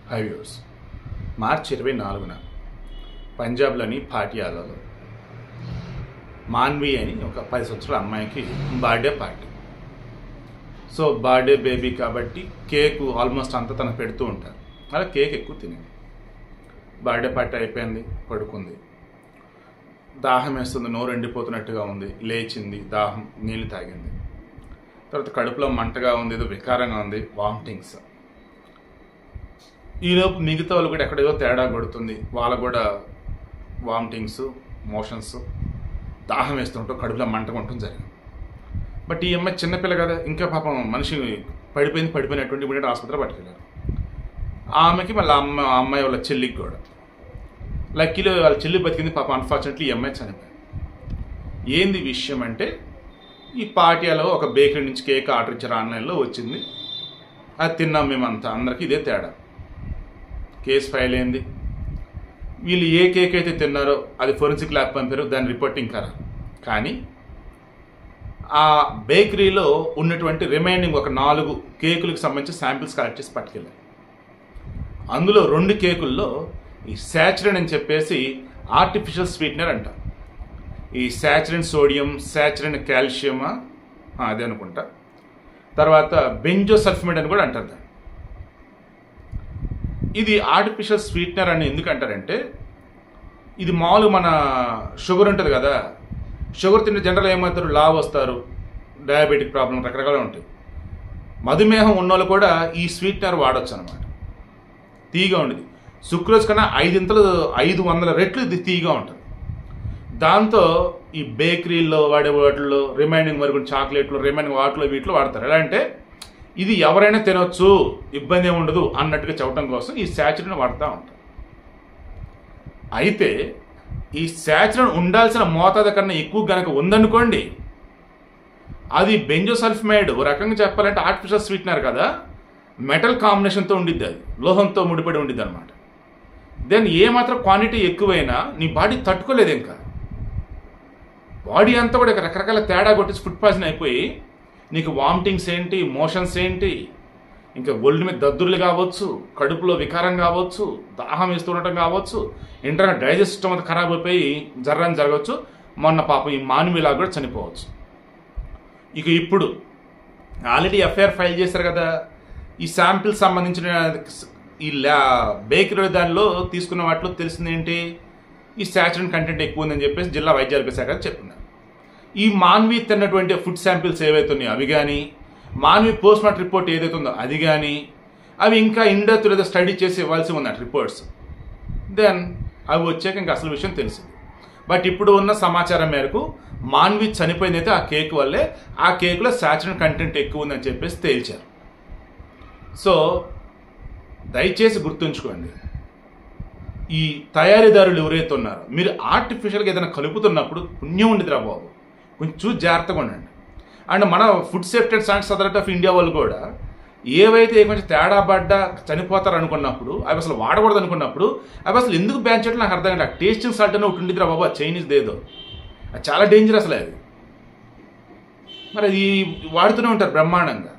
High viewers, మార్చి 24న పంజాబ్లోని పాటియాలాలో మాన్వి అని ఒక 10 సంవత్సరాల అమ్మాయికి birthday party. So birthday baby కాబట్టి కేక్ ఆల్మోస్ట్ అంతా తనకు పెడుతూ ఉంటారు. అలా కేక్ ఎక్కువ తినేది. బర్త్డే పార్టీ అయిపోయింది, పడుకుంది. దాహం వేస్తుంది, నోరు ఎండిపోతున్నట్టుగా ఉంది. లేచింది, దాహం, నీళ్ళు తాగింది. తర్వాత కడుపులో మంటగా ఉంది, ఏదో వికారంగా ఉంది, వామిటింగ్స్. ఈలోపు మిగతా వాళ్ళు కూడా ఎక్కడేదో తేడా కొడుతుంది, వాళ్ళకు కూడా వామిటింగ్స్, మోషన్స్, దాహం వేస్తుంటాం, కడుపులో మంటగా ఉంటుంది జరిగింది. బట్ ఈ అమ్మాయి చిన్నపిల్ల కదా, ఇంకా పాపం మనిషి పడిపోయినటువంటి ఇమీడియట్ ఆసుపత్రి పట్టుకెళ్ళారు. ఆమెకి మళ్ళీ అమ్మాయి వాళ్ళ చెల్లికి కూడా లక్కీలో వాళ్ళ చెల్లి బతికింది. పాపం అన్ఫార్చునేట్లీ ఈ అమ్మాయి చనిపోయింది. ఏంది విషయం అంటే, ఈ పాటియాలో ఒక బేకరీ నుంచి కేక్ ఆర్డర్ ఇచ్చారు, ఆన్లైన్లో వచ్చింది, అది తిన్నాం మేమంతా. అందరికీ ఇదే తేడా. కేసు ఫైల్ అయింది. వీళ్ళు ఏ కేక్ అయితే తిన్నారో అది ఫోరెన్సిక్ ల్యాబ్ పంపారు, దాని రిపోర్ట్ ఇంకా రాదు. కానీ ఆ బేకరీలో ఉన్నటువంటి రిమైనింగ్ ఒక 4 కేకులకు సంబంధించి శాంపిల్స్ కలెక్ట్ చేసి పట్టుకెళ్ళారు. అందులో 2 కేకుల్లో ఈ శాచురిన్ అని చెప్పేసి ఆర్టిఫిషియల్ స్వీట్నర్ అంటారు. ఈ శాచురిన్ సోడియం, శాచురిన్ కాల్షియం, అదే అనుకుంటా. తర్వాత బెంజోసల్ఫమేట్ అని కూడా అంటారు. ఇది ఆర్టిఫిషియల్ స్వీట్నర్ అని ఎందుకు అంటారంటే, ఇది మామూలుగా మన షుగర్ ఉంటుంది కదా, షుగర్ తింటే జనరల్ ఏమవుతారు, లావ్ వస్తారు, డయాబెటిక్ ప్రాబ్లం రకరకాలు ఉంటాయి. మధుమేహం ఉన్నోళ్ళు కూడా ఈ స్వీట్నర్ వాడచ్చు అనమాట. తీగా ఉండేది. సుక్రోజ్ కన్నా 500 రెట్లు ఇది తీగా ఉంటుంది. దాంతో ఈ బేకరీల్లో వాడే వాటిల్లో రిమైనింగ్ మరి చాక్లెట్లు, రిమైనింగ్ వాటిలో వీటిలో వాడతారు. ఎలా అంటే ఇది ఎవరైనా తినొచ్చు, ఇబ్బంది ఏమి ఉండదు అన్నట్టుగా చెప్పడం కోసం ఈ శాచురిన్ వాడుతూ ఉంటారు. అయితే ఈ శాచురిన్ ఉండాల్సిన మోతాదు కన్నా ఎక్కువ కనుక ఉందనుకోండి, అది బెంజోసల్ఫమేట్, ఓ రకంగా చెప్పాలంటే ఆర్టిఫిషియల్ స్వీట్నర్ కదా, మెటల్ కాంబినేషన్తో ఉండిద్ది, అది లోహంతో ముడిపడి ఉండిద్ది అనమాట. దెన్ ఏమాత్రం క్వాంటిటీ ఎక్కువైనా నీ బాడీ తట్టుకోలేదు. ఇంకా బాడీ అంతా కూడా రకరకాల తేడా కొట్టేసి ఫుడ్ పాయిజన్ అయిపోయి నీకు వామిటింగ్స్ ఏంటి, మోషన్స్ ఏంటి, ఇంకా ఒళ్ళు మీద దద్దుర్లు కావచ్చు, కడుపులో వికారం కావచ్చు, దాహం వేస్తుండటం కావచ్చు, ఇంటర్నల్ డైజెస్ట్ సిస్టమ్ అంతా ఖరాబ్ అయిపోయి జర్రాని జరగవచ్చు. మొన్న పాపం ఈ మానవిలా కూడా చనిపోవచ్చు. ఇక ఇప్పుడు ఆల్రెడీ ఎఫ్ఐఆర్ ఫైల్ చేశారు కదా. ఈ శాంపిల్ సంబంధించిన ఈ బేకరీ దానిలో తీసుకున్న వాటిలో తెలిసింది ఏంటి, ఈ శాచురిన్ కంటెంట్ ఎక్కువ ఉందని చెప్పేసి జిల్లా వైద్య ఆరోగ్య శాఖ చెప్తున్నారు. ఈ మాన్వి తిన్నటువంటి ఫుడ్ శాంపిల్స్ ఏవైతే ఉన్నాయో అవి కానీ, మాన్వి పోస్ట్ మార్టం రిపోర్ట్ ఏదైతే ఉందో అది కానీ, అవి ఇంకా ఇండెప్త్ లేదా స్టడీ చేసి ఇవ్వాల్సి ఉందట రిపోర్ట్స్. దెన్ అవి వచ్చాక ఇంకా అసలు విషయం తెలిసింది. బట్ ఇప్పుడు ఉన్న సమాచారం మేరకు మాన్వి చనిపోయింది అయితే ఆ కేక్ వల్లే, ఆ కేక్లో శాచురిన్ కంటెంట్ ఎక్కువ ఉందని చెప్పేసి తేల్చారు. సో దయచేసి గుర్తుంచుకోండి, ఈ తయారీదారులు ఎవరైతే ఉన్నారో, మీరు ఆర్టిఫిషియల్గా ఏదైనా కలుపుతున్నప్పుడు పుణ్యం ఉండేదిరా బాబు, కొంచెం జాగ్రత్తగా ఉండండి. అండ్ మన food safety and standards authority of India వాళ్ళు కూడా ఏవైతే కొంచెం తేడా పడ్డా చనిపోతారు అనుకున్నప్పుడు, అవి అసలు వాడకూడదు అనుకున్నప్పుడు, అవి అసలు ఎందుకు బ్యాన్ చేయడం నాకు అర్థం కాదు. టేస్టింగ్ సాల్ట్ అని ఒకటి ఉండేదిరా బాబు, చైనీస్ ఏదో, అది చాలా డేంజర్ అసలు అది. మరి అది వాడుతూనే ఉంటారు బ్రహ్మాండంగా.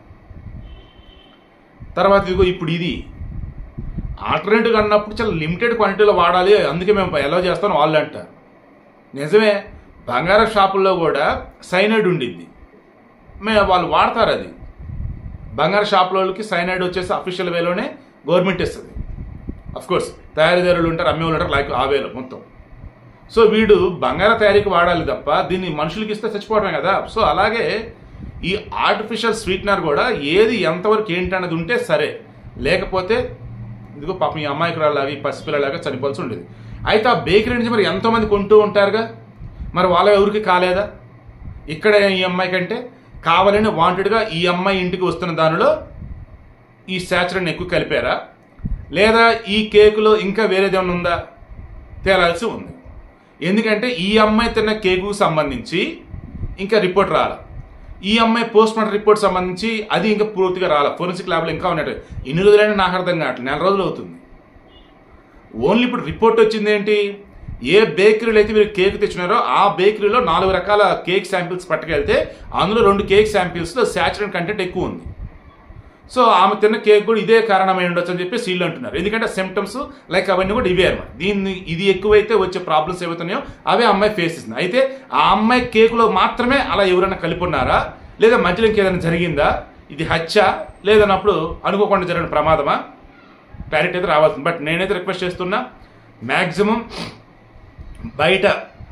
తర్వాత ఇదిగో ఇప్పుడు ఇది ఆల్టర్నేటివ్ అన్నప్పుడు చాలా లిమిటెడ్ క్వాంటిటీలో వాడాలి, అందుకే మేము ఎలా చేస్తాం వాళ్ళు అంటారు. నిజమే, బంగారం షాపుల్లో కూడా సైనైడ్ ఉండిద్ది, వాళ్ళు వాడతారు. అది బంగారు షాపులకి సైనైడ్ వచ్చేసి అఫీషియల్ వేలోనే గవర్నమెంట్ ఇస్తుంది. అఫ్కోర్స్ తయారీదారులు ఉంటారు, అమ్మేవాళ్ళు ఉంటారు, లైక్ ఆ వేలో మొత్తం. సో వీడు బంగారం తయారీకి వాడాలి తప్ప దీన్ని మనుషులకి ఇస్తే చచ్చిపోవడమే కదా. సో అలాగే ఈ ఆర్టిఫిషియల్ స్వీట్నర్ కూడా ఏది ఎంతవరకు ఏంటి అన్నది ఉంటే సరే, లేకపోతే ఇదిగో పాపం ఈ అమ్మాయికురాలాగా, ఈ పసిపిల్లలాగా చనిపోవాల్సి ఉండేది. అయితే ఆ బేకరీ నుంచి మరి ఎంతోమంది కొంటూ ఉంటారుగా, మరి వాళ్ళ ఎవరికి కాలేదా? ఇక్కడ ఈ అమ్మాయి కంటే కావాలని వాంటెడ్గా ఈ అమ్మాయి ఇంటికి వస్తున్న దానిలో ఈ శాచురిన్ ఎక్కువ కలిపారా, లేదా ఈ కేకులో ఇంకా వేరేదేమైనా ఉందా తేలాల్సి ఉంది. ఎందుకంటే ఈ అమ్మాయి తిన్న కేకుకు సంబంధించి ఇంకా రిపోర్ట్ రాలా, ఈ అమ్మాయి పోస్ట్ మార్టం రిపోర్ట్ సంబంధించి అది ఇంకా పూర్తిగా రాలా, ఫోరెన్సిక్ ల్యాబ్లో ఇంకా ఉన్నట్టు. ఎన్ని రోజులైనా నాకు అర్థం కావట్లేదు, 4 రోజులు అవుతుంది. ఓన్లీ ఇప్పుడు రిపోర్ట్ వచ్చింది ఏంటి, ఏ బేకరీలో అయితే మీరు కేక్ తెచ్చినారో ఆ బేకరీలో 4 రకాల కేక్ శాంపిల్స్ పట్టుకెళ్తే అందులో 2 కేక్ శాంపిల్స్లో శాచురిన్ కంటెంట్ ఎక్కువ ఉంది. సో ఆమె తిన్న కేక్ కూడా ఇదే కారణమై ఉండొచ్చు అని చెప్పి వీళ్ళు అంటున్నారు. ఎందుకంటే సిమ్టమ్స్ లైక్ అవన్నీ కూడా ఇవే అనమాట. ఇది ఎక్కువైతే వచ్చే ప్రాబ్లమ్స్ ఏవైతున్నాయో అవే అమ్మాయి ఫేస్ చేసింది. అయితే ఆ అమ్మాయి కేకులో మాత్రమే అలా ఎవరైనా కలిపి ఉన్నారా, లేదా మధ్యలో ఇంకేదైనా జరిగిందా, ఇది హత్య లేదన్నప్పుడు అనుకోకుండా జరిగిన ప్రమాదమా, క్లారిటీ అయితే రావాల్సింది. బట్ నేనైతే రిక్వెస్ట్ చేస్తున్నా, మ్యాక్సిమం బయట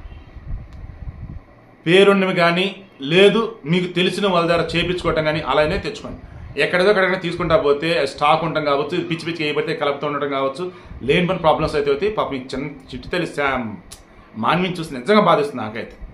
పేరున్నవి కానీ లేదు మీకు తెలిసిన వాళ్ళ ద్వారా చేయించుకోవటం కానీ అలానే తెచ్చుకోండి. ఎక్కడైనా తీసుకుంటా పోతే స్టాక్ ఉండటం కావచ్చు, పిచ్చి పిచ్చి ఏబడితే కలుపుతూ ఉండటం కావచ్చు, లేని పని ప్రాబ్లమ్స్ అయితే అవుతాయి. పాపం చిన్న చిట్టు తల్లి మాన్విని చూసి నిజంగా బాధిస్తుంది నాకైతే.